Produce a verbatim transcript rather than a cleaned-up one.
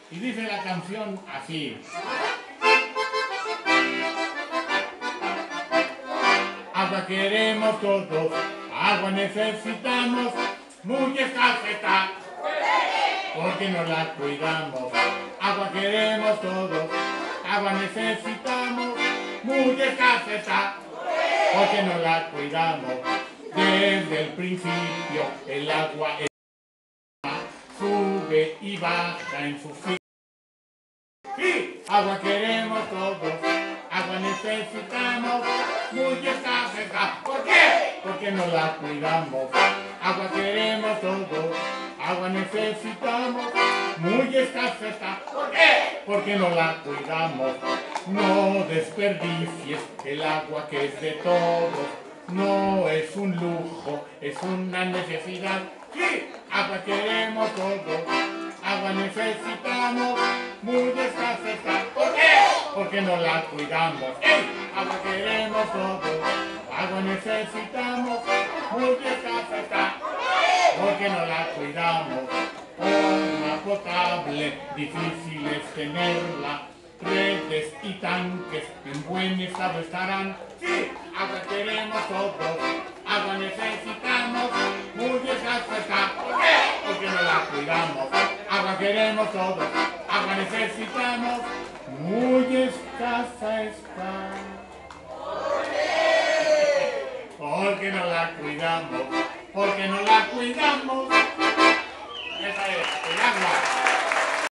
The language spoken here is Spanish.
Y dice la canción así. Agua queremos todos, agua necesitamos, muy escasa está, porque no la cuidamos. Agua queremos todos, agua necesitamos, muy escasa está, porque no la cuidamos. Desde el principio el agua es sube y baja en su fin. Sí, agua queremos todos, agua necesitamos, muy escasa está. ¿Por qué? Porque no la cuidamos. Agua queremos todos, agua necesitamos, muy escasa está. ¿Por qué? Porque no la cuidamos. No desperdicies el agua que es de todos. No es un lujo, es una necesidad. Sí, agua queremos todos, agua necesitamos, muy escasa está. ¿Por qué? Porque no la cuidamos. ¡Ey! Agua queremos todos, agua necesitamos, muy escasa está. Porque no la cuidamos. Agua potable, difícil es tenerla. Redes y tanques en buen estado estarán. Sí, agua queremos todos, agua necesitamos, muy escasa está. ¿Por qué? Porque no la cuidamos. Agua queremos todos, agua necesitamos, muy escasa está. Porque no la cuidamos, porque no la cuidamos.